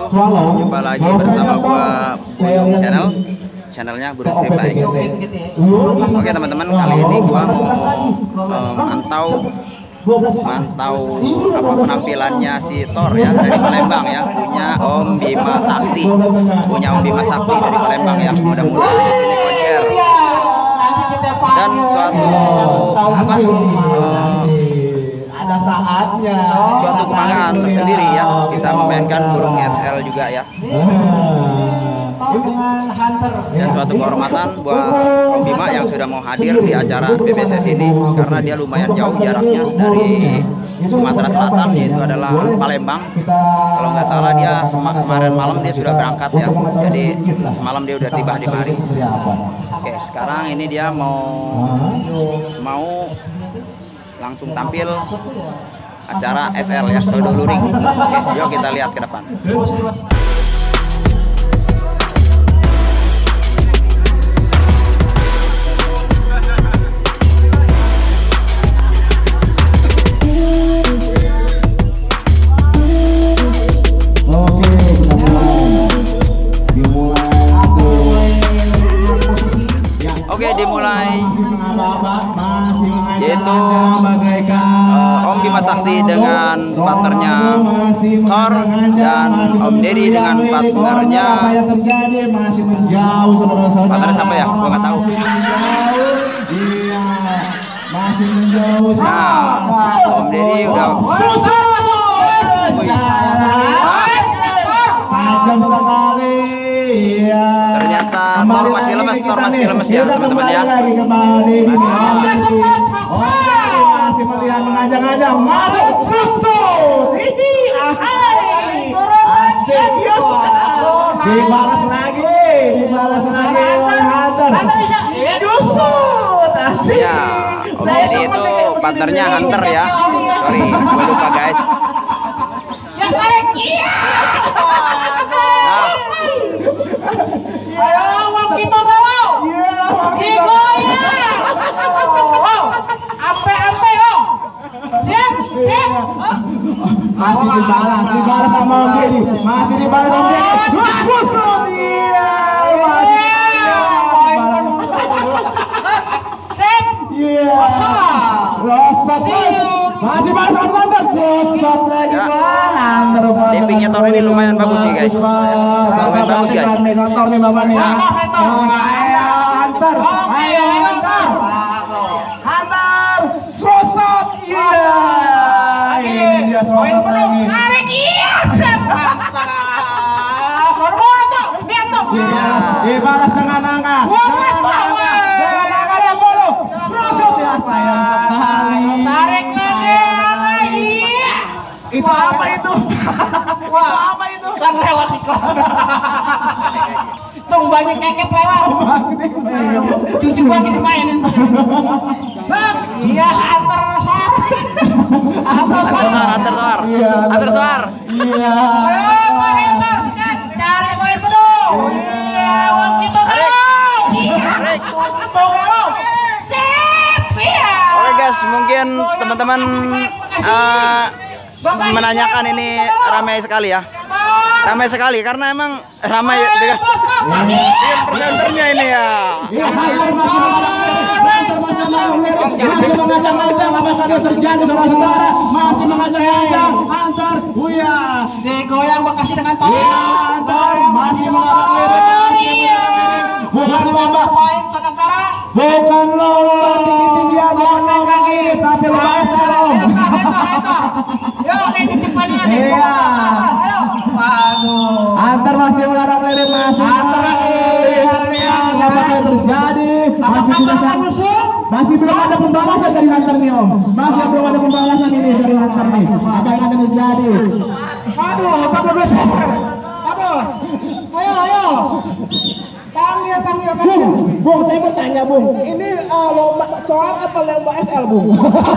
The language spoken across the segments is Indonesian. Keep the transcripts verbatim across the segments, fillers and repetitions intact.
Jumpa lagi bersama gua Buyung Channel, channelnya Burung Reply. Oke teman-teman, kali ini gua mau um, mantau mantau apa penampilannya si Thor ya dari Palembang ya, punya Om Bima Sakti, punya Om Bima Sakti dari Palembang ya. Mudah-mudahan di sini konser dan suatu apa uh, ada saatnya suatu kebanggaan tersendiri ya, kita memainkan burung S L juga ya, dan suatu kehormatan buat Om Bima yang sudah mau hadir di acara B B S S ini, karena dia lumayan jauh jaraknya dari Sumatera Selatan, yaitu adalah Palembang. Kalau nggak salah dia kemarin malam dia sudah berangkat ya, jadi semalam dia udah tiba di mari. Oke, sekarang ini dia mau mau langsung tampil acara S L ya, Sodo Luring. Oke, yuk kita lihat ke depan. Oke, dimulai, yaitu uh, Om Bima Sakti dengan partnernya Thor dan Om Deddy dengan partnernya partner siapa ya? Gua nggak tahu. Nah, Om Deddy udah ternyata Thor masih lemes, Thor masih lemes ya teman-teman ya. Masih melihat mengajak-ajak masuk susut. Asik yuk. Dibalas lagi, dibalas lagi oleh Hunter. Susut. Asik. Ya, Om Deddy itu partnernya Hunter ya. Sorry, gue lupa guys. Yang balik, iya. Ayo, wong kita bawa. Digoyang. Ampe-ampe, oh. Siap, siap. Masih dibalas, dibalas sama Om Deddy. Masih dibalas Om Deddy. Susut. Iya. Sip. Iya. Rosot. Masih balas Hunter. Susut lagi Bang. Tappingnya Thor ini lumayan bagus sih guys. Lumayan bagus guys. Hunter nih Bapak nih. Ayo Hunter. Ayo Hunter. Hunter. Susut. Iya. Iya Poin susut penuh. lagi. Tarik, iya. Sip. Mantap. Hormon tuh. Lihat tuh. Dibalas dengan angka. Dua belas bawah. Dengan angka dua puluh. Susut ya sayang sekali. Tarik lagi. Iya. Itu apa itu? Wah, apa itu? Iklan lewat iklan. Tung banyak keket lewat. Cucu gua gini mainin tuh. Bang, iya antar soar. Antar soar. Antar Thor, antar Thor. Iya. Ayo, tarik tarik sekat. Cari poin penuh. Iya, wong kita tahu. Tarik. Mau kamu? Sip, iya. Oke guys, mungkin teman-teman uh, menanyakan ini ramai sekali ya. Ramai sekali karena emang ramai dengan presenternya ini ya. Masih mengajak-ajak, apakah dia terjadi saudara-saudara? Masih mengajak-ajak, Hunter, Buya. Digoyang Bekasi dengan Thor. Iya, Hunter, masih mengajak-ajak. Iya. Bukan Bapak, Poin sementara. bukan lolos tinggi-tinggian, bonek lagi, tapi lepas salam. Yuk, ini cepat nih. Iya. Ayo. Waduh. Hunter masih menghadap lirik, masih Hunter lagi. apa yang terjadi? Masih tidak musuh? masih belum ada pembalasan dari Hunter nih Om. Masih belum ada pembalasan ini dari Hunter nih. Apa yang akan terjadi? Aduh, Hunter dua belas super. Aduh. Ayo, ayo. Panggil, panggil, panggil. Bung, Bung, saya bertanya Bung. Ini uh, lomba soal apa lomba S L Bung?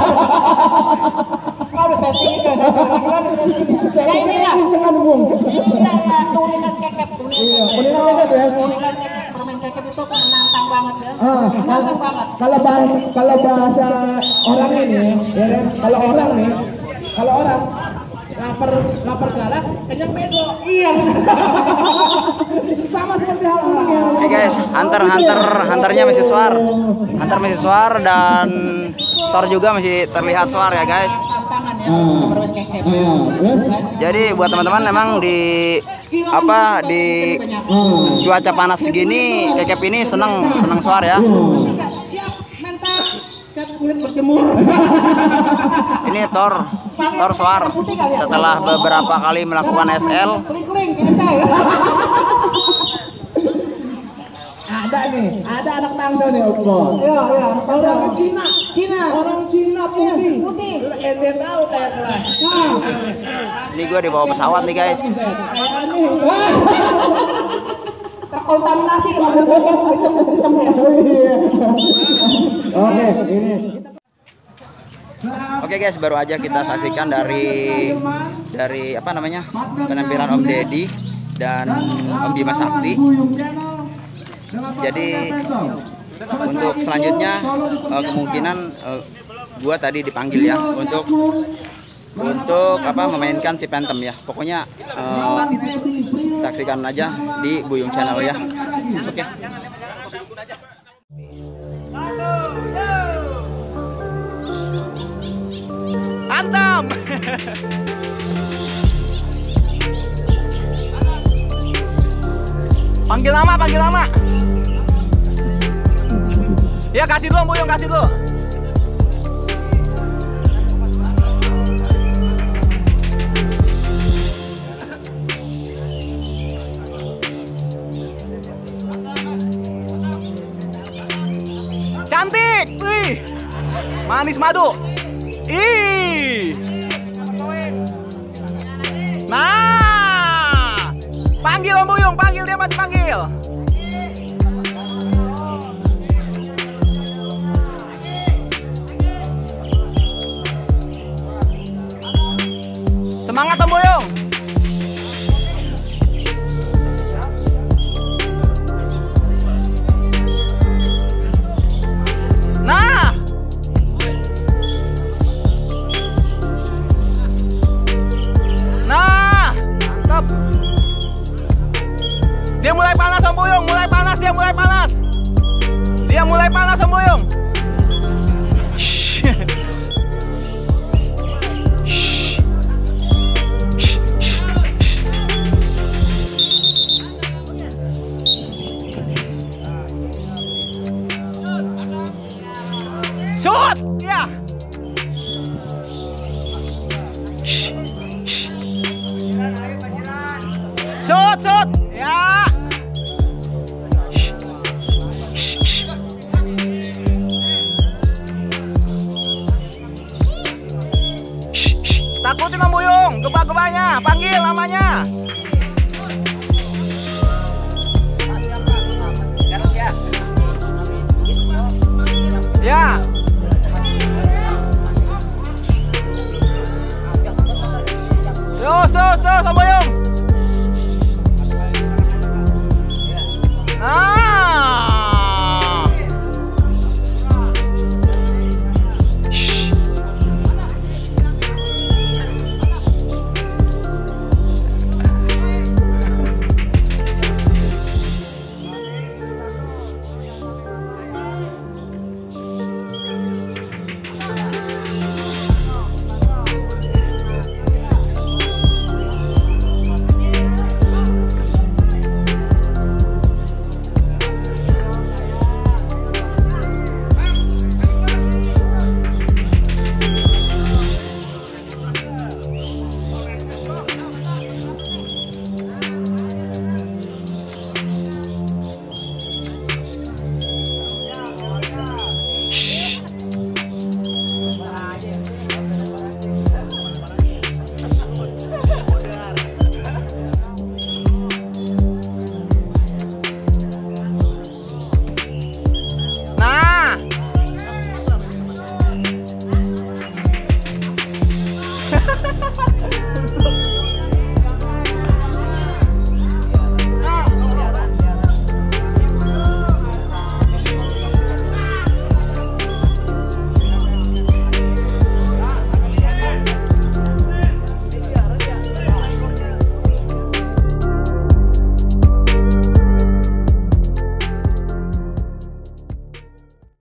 Kau udah setting itu, gimana setting? Ya ini lah. Jangan Bung. Ini lah tulisan kekep, tulisan Iya, kekep. tulisan kekep ya. Tulisan kekep, permen kekep itu menantang banget ya. Ah, Menantang banget. kalau bahasa kalau bahasa orang ini, ya kan? Kalau orang nih, kalau orang lapar lapar galak, kenyang bego. Iya. Sama seperti hal ini. Oke guys, hunter hunter hunternya masih suar, hunter masih suar dan Thor juga masih terlihat suar ya guys. Jadi buat teman-teman memang di apa di cuaca panas segini kekep ini seneng seneng suar ya. Siap mantap, siap kulit berjemur. Ini Thor Thor suar setelah beberapa kali melakukan S L. Kling-kling kita. Ada nih, ada anak tangga nih Okbo. Iya, iya, Orang Cina, Cina. orang Cina putih. Putih. Ente tahu kayak kelas. Nah, Ini gue di bawah pesawat nih guys. Kayak aneh. terkontaminasi hitam-hitam ya. Oke, ini. Oke guys, baru aja kita saksikan dari dari apa namanya penampilan Om Deddy dan Om Bima Sakti. Jadi untuk selanjutnya uh, kemungkinan uh, gua tadi dipanggil ya untuk untuk apa memainkan si Phantom ya. Pokoknya uh, saksikan aja di Buyung Channel ya. Oke. Mantap. Panggil nama, panggil nama. Ya kasih dulu Buyung, kasih dulu. Cantik, wih, manis madu. Ih. Nah, panggil Om Buyung, panggil dia mati panggil. Semangat Om Buyung. Nah. Nah, mantap. Dia mulai panas Om Buyung, mulai panas, dia mulai panas. Dia mulai panas Om Buyung. Shoot! Ya. Shoot, shoot. Ya. Takutin Om Buyung, gebak-gebaknya, panggil namanya. Ya.